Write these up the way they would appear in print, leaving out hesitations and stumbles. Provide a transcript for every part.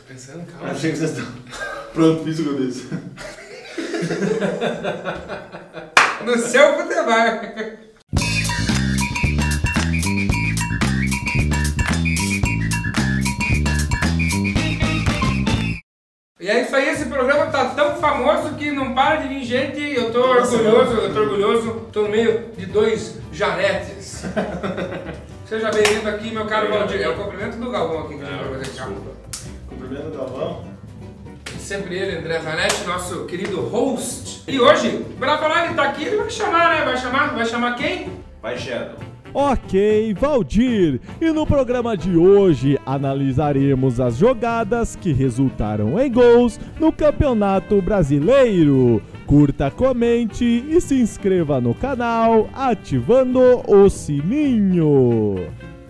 Pensando, calma. Achei que vocês estão... Pronto, fiz o que eu disse. No seu futebol. E é isso aí, esse programa tá tão famoso que não para de vir gente. Eu tô orgulhoso, tô no meio de dois janetes. Seja bem-vindo aqui, meu caro Valdir. É o cumprimento do Galvão aqui que a gente vai fazer, cara. Cumprimento do Galvão. Sempre ele, André Zanetti, nosso querido host. E hoje, pra falar, ele tá aqui, ele vai chamar, né? Vai chamar quem? Vai, Shadow. Ok, Valdir! E no programa de hoje analisaremos as jogadas que resultaram em gols no Campeonato Brasileiro. Curta, comente e se inscreva no canal ativando o sininho.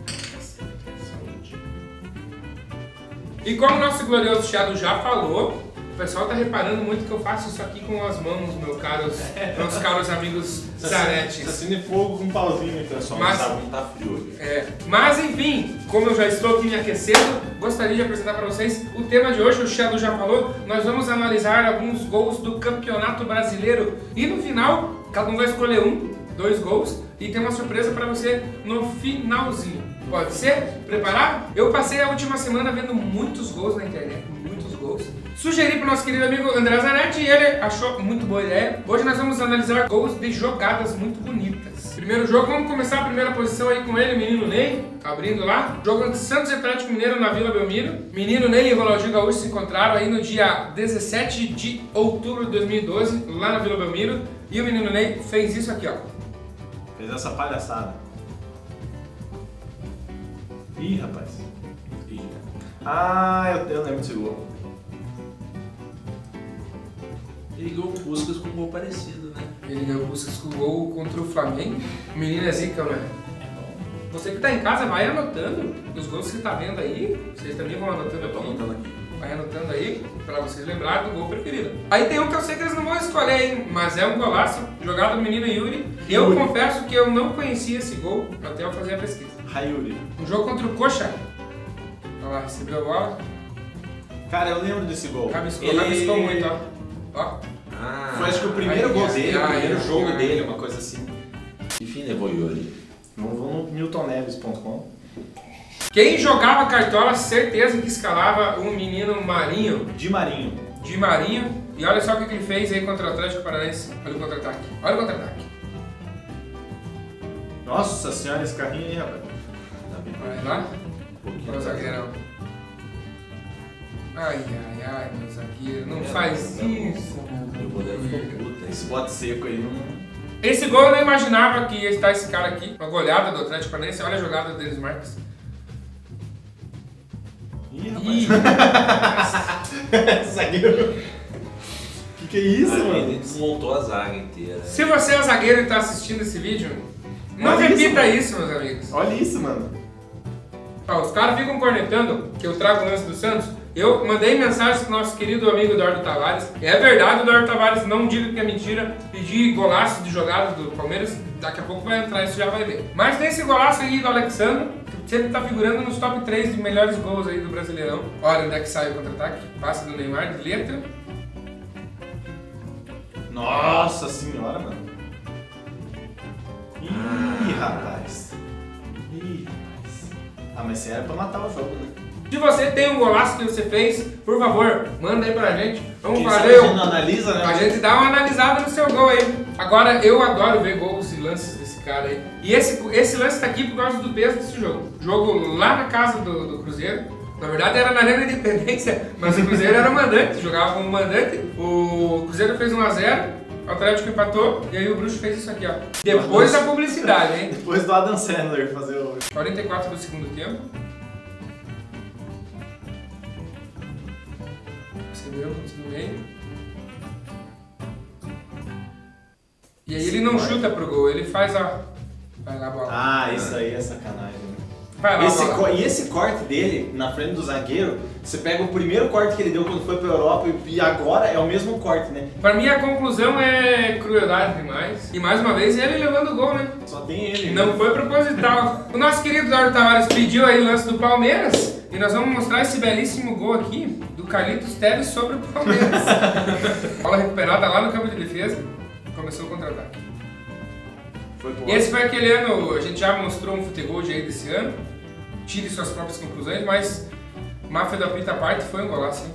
E como o nosso glorioso Shadow já falou, o pessoal tá reparando muito que eu faço isso aqui com as mãos, meus caros amigos Zanetti. Acende fogo com um pauzinho, pessoal. Mas, Não tá frio hoje. Mas enfim, como eu já estou aqui me aquecendo, gostaria de apresentar para vocês o tema de hoje. O Shadow já falou, nós vamos analisar alguns gols do Campeonato Brasileiro. E no final, cada um vai escolher 2 gols e tem uma surpresa para você no finalzinho. Pode ser? Preparado? Eu passei a última semana vendo muitos gols na internet, muitos gols. Sugeri para o nosso querido amigo André Zanetti e ele achou muito boa ideia. Hoje nós vamos analisar gols de jogadas muito bonitas. Primeiro jogo, vamos começar a primeira posição aí com ele, menino Ney, abrindo lá. Jogo de Santos e Atlético Mineiro na Vila Belmiro. Menino Ney e Ronaldinho Gaúcho se encontraram aí no dia 17 de outubro de 2012, lá na Vila Belmiro. E o menino Ney fez isso aqui, ó. Fez essa palhaçada. Ih, rapaz. Eu lembro desse gol. Ele ganhou o Puskas com um gol parecido, né? Ele ganhou Puskas com o gol contra o Flamengo. O menino é zica, né? Você que tá em casa, vai anotando os gols que você tá vendo aí. Vocês também vão anotando. Eu tô anotando aqui. Vai anotando aí, pra vocês lembrarem do gol preferido. Aí tem um que eu sei que eles não vão escolher, hein? Mas é um golaço, jogado do menino Yuri. Eu confesso que eu não conhecia esse gol até eu fazer a pesquisa. Yuri. Um jogo contra o Coxa. Olha lá, recebeu a bola. Cara, eu lembro desse gol. Rabiscou muito, ó. Foi acho que o primeiro gol dele, o primeiro jogo ai. dele, uma coisa assim. Enfim, levou Yuri. Vamos no miltonneves.com. Quem jogava cartola, certeza que escalava o menino Marinho. De Marinho. E olha só o que ele fez aí contra o Atlético Paranaense. Olha o contra-ataque. Nossa senhora, esse carrinho aí, rapaz. Vai lá. Olha o zagueirão. Ai, meu zagueiro. Não faz isso. O goleiro ficou puta. Esse bote seco aí não... Esse gol eu não imaginava que ia estar esse cara aqui. Uma goleada do Atlético Paranaense. Olha a jogada do Denis Marques. Ih, rapaz. Zagueiro. Que é isso, mano? Ele desmontou a zaga inteira. Se você é zagueiro e está assistindo esse vídeo, não Olha repita isso, isso, meus amigos. Olha isso, mano. Ó, os caras ficam cornetando que eu trago o lance do Santos. Eu mandei mensagem pro nosso querido amigo Eduardo Tavares. É verdade, Eduardo Tavares, não digo que é mentira. Pedi golaço de jogada do Palmeiras. Daqui a pouco vai entrar, isso já vai ver. Mas tem esse golaço aí do Alexandre, que sempre tá figurando nos top 3 de melhores gols aí do Brasileirão. Olha onde é que sai o contra-ataque. Passe do Neymar, de letra. Nossa senhora, mano. Ih, rapaz. Mas isso era pra matar o jogo, né? Se você tem um golaço que você fez, por favor, manda aí pra gente. Vamos Quem fazer. sabe a gente não analisa, né? A gente dá uma analisada no seu gol aí. Agora, eu adoro ver gols e lances desse cara aí. E esse lance tá aqui por causa do peso desse jogo. Jogo lá na casa do Cruzeiro. Na verdade era na Arena Independência, mas o Cruzeiro era o mandante, jogava como mandante. O Cruzeiro fez 1-0, o Atlético empatou e aí o Bruxo fez isso aqui, ó. Depois da publicidade, hein? Depois do Adam Sandler fazer o... 44 do segundo tempo. Recebeu no meio. E aí ele não chuta pro gol, ele faz a... Vai lá a bola. Ah, isso aí é sacanagem. Vai lá a bola. E esse corte dele, na frente do zagueiro, você pega o primeiro corte que ele deu quando foi pra Europa e agora é o mesmo corte, né? Pra mim a conclusão é crueldade demais. E mais uma vez ele levando o gol, né? Só tem ele. Não foi proposital. O nosso querido Eduardo Tavares pediu aí o lance do Palmeiras. E nós vamos mostrar esse belíssimo gol aqui do Carlitos Teves sobre o Palmeiras. Bola recuperada lá no campo de defesa. Começou o contra-ataque. Esse foi aquele ano, a gente já mostrou um futebol aí desse ano. Tire suas próprias conclusões, mas máfia da pita à parte foi um golaço, hein?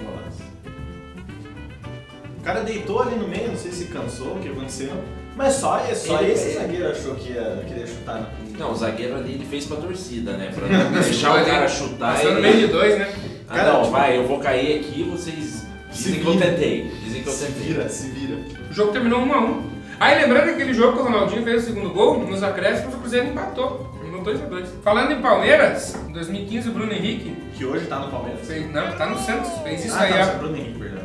O cara deitou ali no meio, não sei se cansou, o que aconteceu. Mas só esse zagueiro achou que queria chutar na pinta. Não, o zagueiro ali ele fez pra torcida, né? Pra não deixar o cara chutar. Passou no meio de dois, né? Ah, não, vai, eu vou cair aqui, vocês dizem que eu tentei. Se vira. O jogo terminou 1-1. Aí lembrando aquele jogo que o Ronaldinho fez o segundo gol, nos acréscimos o Cruzeiro empatou. Terminou 2-2. Falando em Palmeiras, em 2015 o Bruno Henrique... Que hoje tá no Palmeiras? Não, tá no Santos. Fez isso aí. Tá no Bruno Henrique, perdão.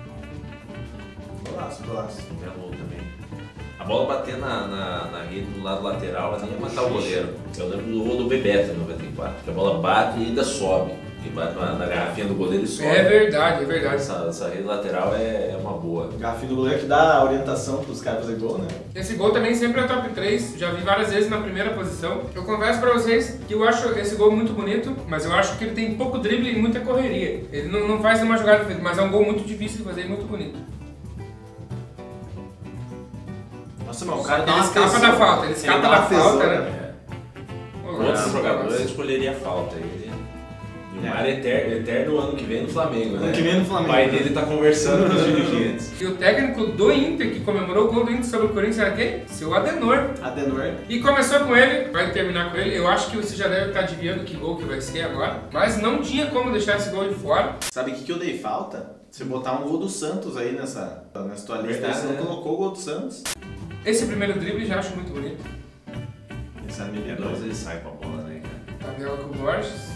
Golaço. Gol também. A bola bater na rede do lado lateral, ali ia matar o goleiro. Eu lembro do gol do Bebeto em 94, que a bola bate e ainda sobe. E bate na garrafinha do goleiro e sobe. É verdade. Essa rede lateral é uma boa. Garrafinha do goleiro que dá orientação pros caras fazer gol, né? Esse gol também sempre é top 3, já vi várias vezes na primeira posição. Eu confesso pra vocês que eu acho esse gol muito bonito, mas eu acho que ele tem pouco drible e muita correria. Ele não faz uma jogada feita, mas é um gol muito difícil de fazer e muito bonito. Nossa, mano, o cara dá Ele uma escapa da falta, ele escapa da falta, né? Outro jogador escolheria a falta. Ele Neymar é eterno ano que vem no Flamengo, né? Ano que vem no Flamengo. O pai dele tá conversando com os dirigentes. E o técnico do Inter, que comemorou o gol do Inter sobre o Corinthians, era quem? Seu Adenor. E começou com ele, vai terminar com ele. Eu acho que você já deve estar adivinhando que gol que vai ser agora. Mas não tinha como deixar esse gol de fora. Sabe o que eu dei falta? Você botar um gol do Santos aí nessa tua lista. Você não colocou o gol do Santos. Esse primeiro drible já acho muito bonito. Esse amigo é Depois ele sai com a bola, né? Tabela com o Borges.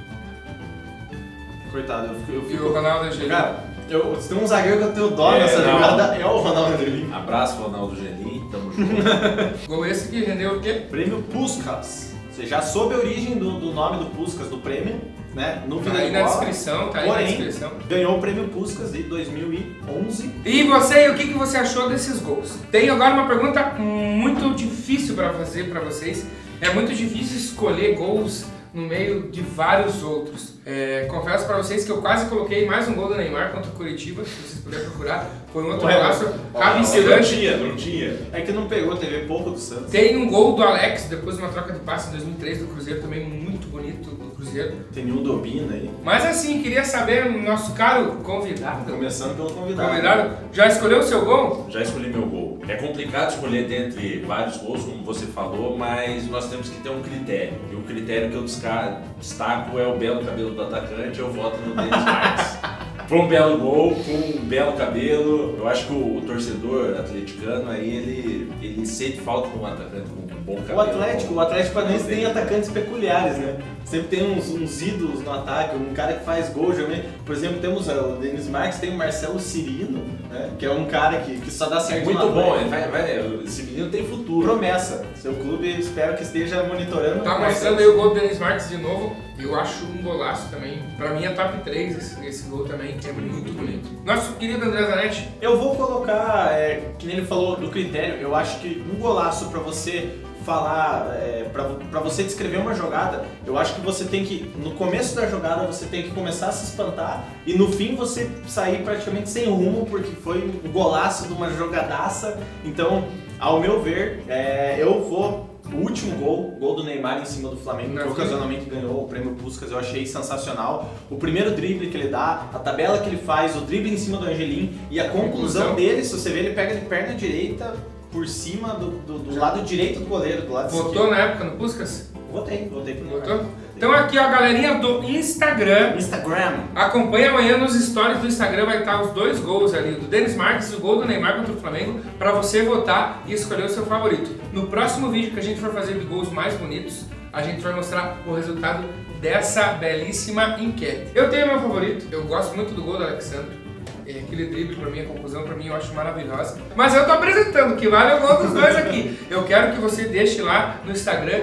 Coitado, eu E fico... o Ronaldo Angelini. Cara, se tem um zagueiro que eu tenho dó nessa jogada, é o Ronaldo Angelini. Abraço, Ronaldo Angelini, tamo junto. Gol esse que rendeu o quê? Prêmio Puskás. Você já soube a origem do nome do Puskás, do prêmio, né? No Tá aí na descrição, Porém, ganhou o prêmio Puskás de 2011. E você, o que você achou desses gols? Tenho agora uma pergunta muito difícil para fazer para vocês. É muito difícil escolher gols no meio de vários outros. Confesso para vocês que eu quase coloquei mais um gol do Neymar contra o Curitiba, se vocês puderem procurar. Foi um outro golaço absurante. Não tinha. É que não pegou, teve pouco do Santos. Tem um gol do Alex, depois de uma troca de passe em 2003 do Cruzeiro, também muito bonito do Cruzeiro. Tem um do Obina aí. Mas assim, queria saber, nosso caro convidado. Começando pelo convidado. Já escolheu o seu gol? Já escolhi meu gol. É complicado escolher dentre vários gols, como você falou, mas nós temos que ter um critério. E o critério que eu destaco é o belo cabelo do atacante, eu voto no Denis Marques. Foi um belo gol, com um belo cabelo. Eu acho que o torcedor atleticano aí, ele sente falta de um atacante com um bom cabelo. O Atlético Paranaense tem atacantes peculiares, né? Sempre tem uns ídolos no ataque, um cara que faz gol. Por exemplo, temos o Denis Marques, tem o Marcelo Cirino, né? Que é um cara que só dá certo. Muito bom, esse menino tem futuro. Promessa. Seu clube, espero que esteja monitorando. Tá mostrando aí o gol do Denis Marques de novo. Eu acho um golaço também. Pra mim é top 3 esse gol também, que é muito bonito. Nosso querido André Zanetti. Eu vou colocar, que nem ele falou do critério, eu acho que um golaço pra você falar, pra você descrever uma jogada, eu acho que você tem que, no começo da jogada, você tem que começar a se espantar e no fim você sair praticamente sem rumo, porque foi um golaço de uma jogadaça. Então, ao meu ver, eu vou... O último gol do Neymar em cima do Flamengo, que ocasionalmente ganhou o prêmio Puskás, eu achei sensacional. O primeiro drible que ele dá, a tabela que ele faz, o drible em cima do Angelini e a conclusão dele, se você ver, ele pega de perna direita por cima do lado direito do goleiro, do lado esquerdo. Votou na época no Puskás? Votei pro Neymar. Votou? Então aqui, ó, galerinha do Instagram. Acompanha amanhã nos stories do Instagram, vai estar os dois gols ali, do Denis Marques e o gol do Neymar contra o Flamengo, pra você votar e escolher o seu favorito. No próximo vídeo que a gente for fazer de gols mais bonitos, a gente vai mostrar o resultado dessa belíssima enquete. Eu tenho meu favorito, eu gosto muito do gol do Alexandre. Aquele drible pra mim, a conclusão pra mim eu acho maravilhosa. Mas eu tô apresentando, que vale o gol dos dois aqui. Eu quero que você deixe lá no Instagram.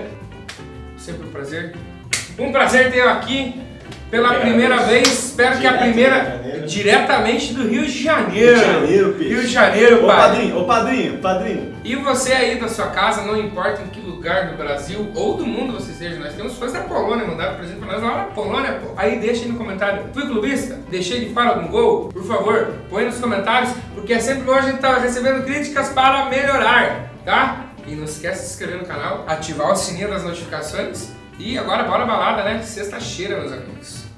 Sempre um prazer. Um prazer ter eu aqui pela primeira vez. Espero que a primeira diretamente do Rio de Janeiro. Rio de Janeiro, pai. Ô padrinho. E você aí da sua casa, não importa em que lugar lugar do Brasil ou do mundo você esteja, nós temos fãs da Polônia, mandaram presente pra nós lá na Polônia, pô. Aí deixa aí no comentário, fui clubista? Deixei de fora algum gol? Por favor, põe nos comentários, porque é sempre bom a gente tá recebendo críticas para melhorar, tá? E não esquece de se inscrever no canal, ativar o sininho das notificações e agora bora balada, né? Sexta-feira, meus amigos.